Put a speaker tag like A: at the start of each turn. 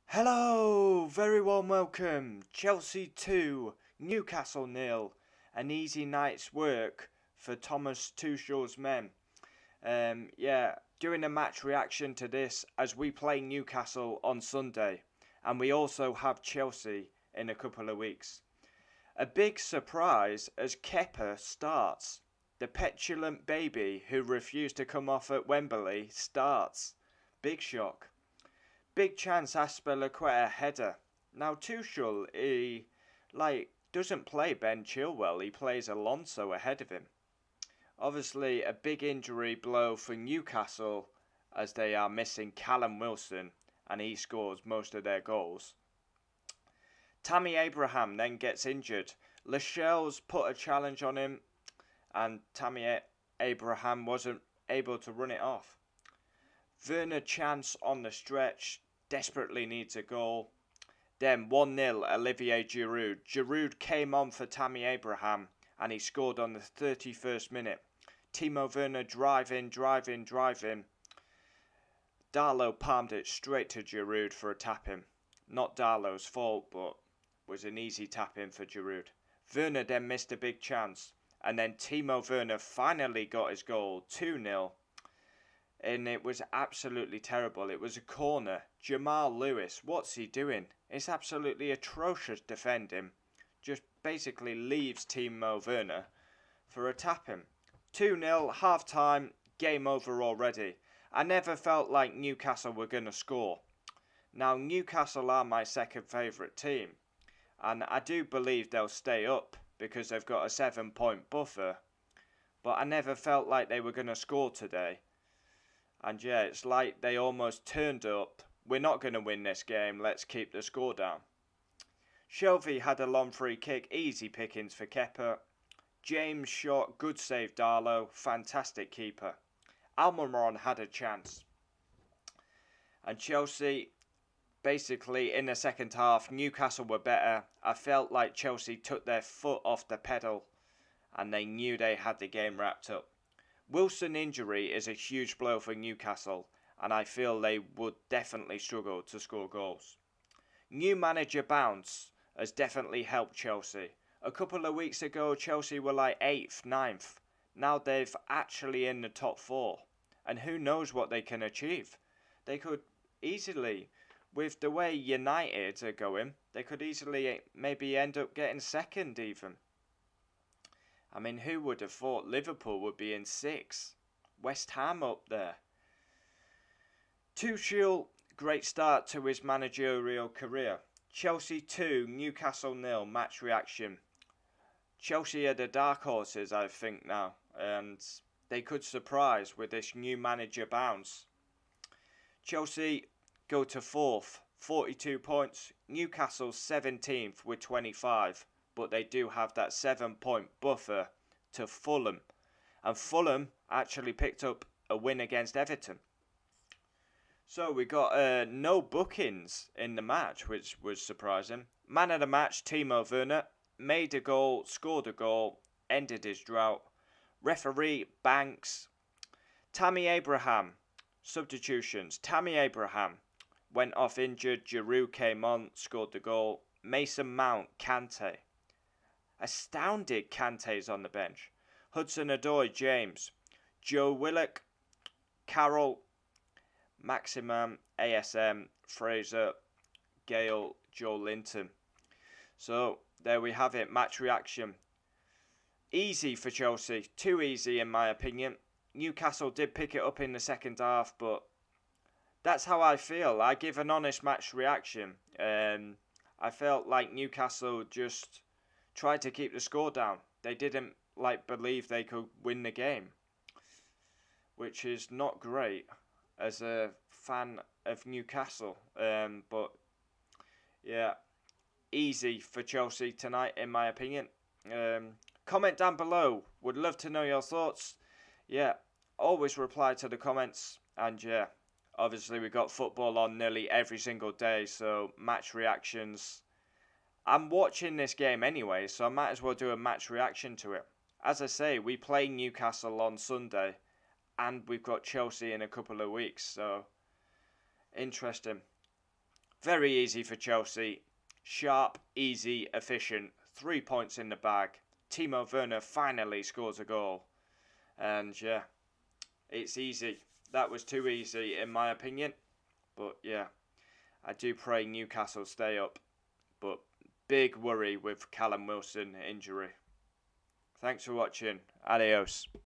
A: Hello, very warm welcome. Chelsea 2, Newcastle 0. An easy night's work for Thomas Tuchel's men. Doing a match reaction to this as we play Newcastle on Sunday, and we also have Chelsea in a couple of weeks. A big surprise as Kepa starts. The petulant baby who refused to come off at Wembley starts. Big shock. Big chance Azpilicueta header. Now Tuchel, he doesn't play Ben Chilwell, he plays Alonso ahead of him. Obviously a big injury blow for Newcastle as they are missing Callum Wilson and he scores most of their goals. Tammy Abraham then gets injured. Lascelles put a challenge on him and Tammy Abraham wasn't able to run it off. Werner chance on the stretch, desperately needs a goal. Then 1-0 Olivier Giroud. Giroud came on for Tammy Abraham and he scored on the 31st minute. Timo Werner driving. Darlow palmed it straight to Giroud for a tap-in. Not Darlow's fault, but was an easy tap-in for Giroud. Werner then missed a big chance. And then Timo Werner finally got his goal, 2-0. And it was absolutely terrible. It was a corner. Jamal Lewis, what's he doing? It's absolutely atrocious defending. Just basically leaves Timo Werner for a tap-in. 2-0, half-time, game over already. I never felt like Newcastle were going to score. Now, Newcastle are my second favourite team. And I do believe they'll stay up because they've got a 7-point buffer. But I never felt like they were going to score today. And yeah, it's like they almost turned up. We're not going to win this game. Let's keep the score down. Shelvey had a long free kick. Easy pickings for Kepa. James shot. Good save Darlow. Fantastic keeper. Almiron had a chance. And Chelsea, basically in the second half, Newcastle were better. I felt like Chelsea took their foot off the pedal. And they knew they had the game wrapped up. Wilson injury is a huge blow for Newcastle and I feel they would definitely struggle to score goals. New manager bounce has definitely helped Chelsea. A couple of weeks ago Chelsea were like 8th, 9th. Now they've actually in the top 4 and who knows what they can achieve. They could easily, with the way United are going, they could easily maybe end up getting second even. I mean, who would have thought Liverpool would be in 6th? West Ham up there. Tuchel, great start to his managerial career. Chelsea 2, Newcastle 0, match reaction. Chelsea are the dark horses, I think, now. And they could surprise with this new manager bounce. Chelsea go to 4th, 42 points. Newcastle 17th with 25. But they do have that 7-point buffer to Fulham. And Fulham actually picked up a win against Everton. So we got no bookings in the match, which was surprising. Man of the match, Timo Werner, made a goal, scored a goal, ended his drought. Referee, Banks. Tammy Abraham, substitutions. Tammy Abraham went off injured. Giroud came on, scored the goal. Mason Mount, Kante. Astounded Kante's on the bench. Hudson-Odoi, James. Joe Willock, Carroll, Maximum, ASM, Fraser, Gale, Joe Linton. So, there we have it. Match reaction. Easy for Chelsea. Too easy in my opinion. Newcastle did pick it up in the second half, but that's how I feel. I give an honest match reaction. I felt like Newcastle just tried to keep the score down. They didn't believe they could win the game, which is not great as a fan of Newcastle. But yeah, easy for Chelsea tonight in my opinion. Comment down below. Would love to know your thoughts. Yeah, always reply to the comments. And yeah, obviously we got football on nearly every single day, so match reactions. I'm watching this game anyway, so I might as well do a match reaction to it. As I say, we play Newcastle on Sunday, and we've got Chelsea in a couple of weeks, so interesting. Very easy for Chelsea. Sharp, easy, efficient. 3 points in the bag. Timo Werner finally scores a goal. And yeah, it's easy. That was too easy in my opinion. But yeah, I do pray Newcastle stay up. But big worry with Callum Wilson injury. Thanks for watching. Adios.